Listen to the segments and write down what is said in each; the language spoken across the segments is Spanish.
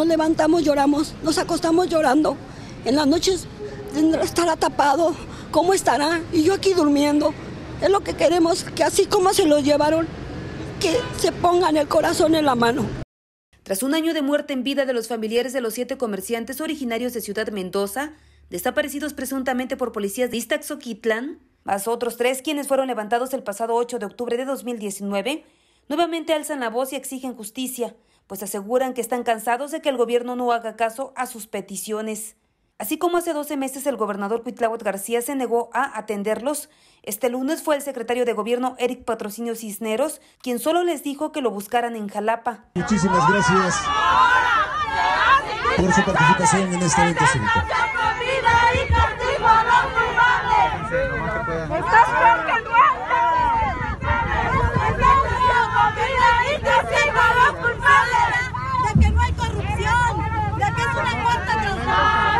nos levantamos, lloramos, nos acostamos llorando. En las noches estará tapado, ¿cómo estará? Y yo aquí durmiendo. Es lo que queremos, que así como se lo llevaron, que se pongan el corazón en la mano. Tras un año de muerte en vida de los familiares de los 7 comerciantes originarios de Ciudad Mendoza, desaparecidos presuntamente por policías de Ixtaxoquitlán, más otros 3 quienes fueron levantados el pasado 8 de octubre de 2019, nuevamente alzan la voz y exigen justicia, pues aseguran que están cansados de que el gobierno no haga caso a sus peticiones. Así como hace 12 meses el gobernador Cuitláhuac García se negó a atenderlos, este lunes fue el secretario de gobierno Eric Patrocinio Cisneros quien solo les dijo que lo buscaran en Jalapa. Muchísimas gracias por su participación en este evento cívico. De que no hay corrupción, de que es una cuarta transformación.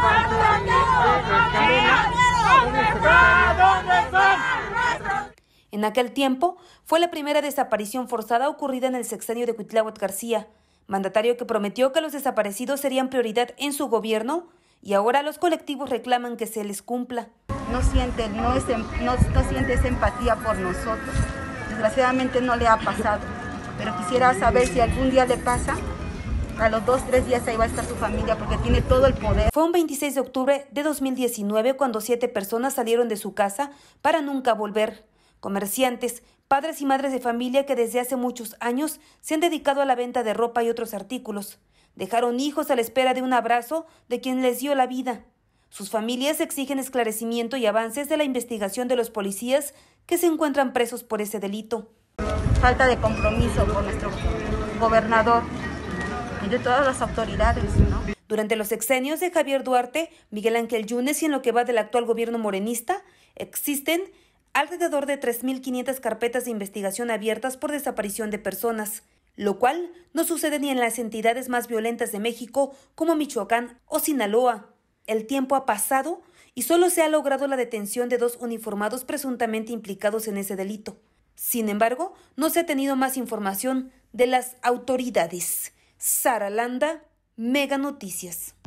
En aquel tiempo fue la primera desaparición forzada ocurrida en el sexenio de Cuitláhuac García, mandatario que prometió que los desaparecidos serían prioridad en su gobierno y ahora los colectivos reclaman que se les cumpla. No siente esa empatía por nosotros. Desgraciadamente no le ha pasado, pero quisiera saber si algún día le pasa. A los 2 o 3 días ahí va a estar su familia porque tiene todo el poder. Fue un 26 de octubre de 2019 cuando 7 personas salieron de su casa para nunca volver. Comerciantes, padres y madres de familia que desde hace muchos años se han dedicado a la venta de ropa y otros artículos. Dejaron hijos a la espera de un abrazo de quien les dio la vida. Sus familias exigen esclarecimiento y avances de la investigación de los policías que se encuentran presos por ese delito. Falta de compromiso con nuestro gobernador y de todas las autoridades, ¿no? Durante los sexenios de Javier Duarte, Miguel Ángel Yunes y en lo que va del actual gobierno morenista, existen alrededor de 3.500 carpetas de investigación abiertas por desaparición de personas, lo cual no sucede ni en las entidades más violentas de México como Michoacán o Sinaloa. El tiempo ha pasado y solo se ha logrado la detención de 2 uniformados presuntamente implicados en ese delito. Sin embargo, no se ha tenido más información de las autoridades. Sara Landa, Mega Noticias.